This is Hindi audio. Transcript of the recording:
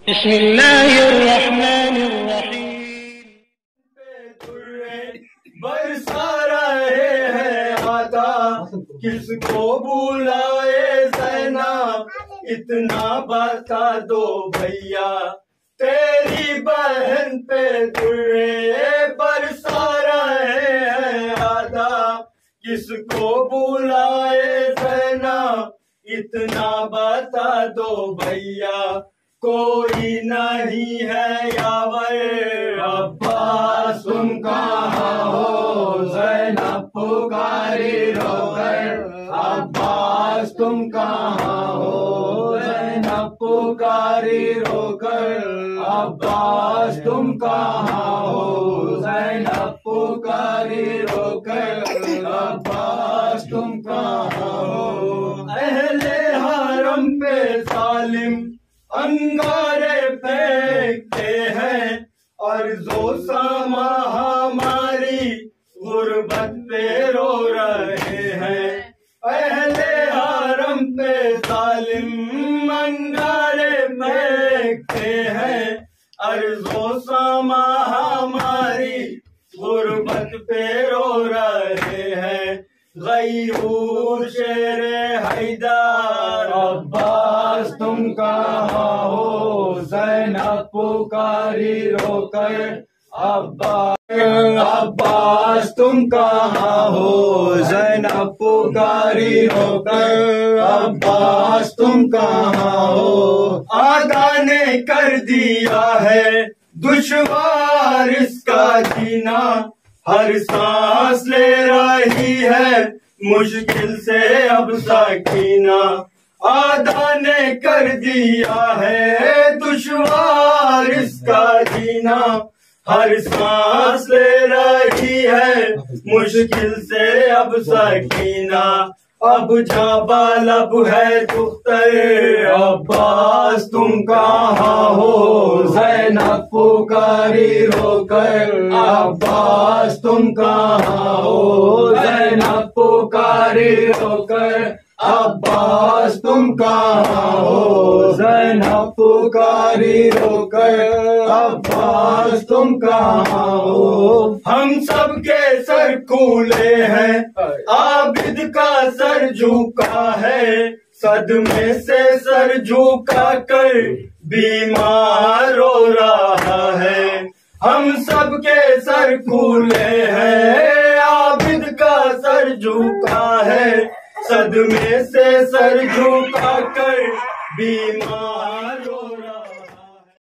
बिस्मिल्लाहिर्रहमानिर्रहीम। बरसा रहे हैं आता, किसको बुलाए ज़ैना, इतना बता दो भैया तेरी बहन पे दुर्रे। बरसा रहे हैं आता, किसको बुलाए ज़ैना, इतना बता दो भैया कोई नहीं है यावर। अब्बास तुम कहाँ हो, ज़ैनब पुकारी रोकर। अब्बास तुम कहाँ हो, ज़ैनब पुकारी रोकर। अब्बास तुम कहाँ हो, ज़ैनब पुकारी रोकर। अब्बास तुम कहाँ हो। अहले हरम पे जालिम अंगारे फेंकते हैं, अर्ज़ो समा हमारी गुर्बत पे रो रहे हैं। अहले हरम पे जालिम अंगारे फेंकते हैं, अर्ज़ो समा हमारी गुर्बत पे रो रहे हैं। गयूर शेरे हैदर, अब्बास तुम कहाँ हो, ज़ैनब पुकारी रोकर। अब्बास तुम कहाँ हो, ज़ैनब पुकारी रोकर। अब्बास तुम कहाँ हो। आगा ने कर दिया है दुश्वार इसका जीना, हर सांस ले रही है मुश्किल से अब सकीना। आदा ने कर दिया है दुश्वार इसका जीना, हर सांस ले रही है मुश्किल से अब सकीना। अब जाबालब है दुख्तर, अब्बास तुम कहाँ हो, ज़ैनब पुकारी रोकर। अब्बास तुम कहाँ हो, ज़ैनब पुकारी रोकर। अब्बास तुम कहाँ हो, ज़ैनब पुकारी रोकर। अब्बास तुम कहाँ हो। हम सबके सर कूले हैं, आबिद का सर झुका है, सदमे से सर झुका कर बीमार रो रहा है। हम सबके सर कूले हैं, आबिद का सर झुका है, सदमे से सर झुका कर बीमार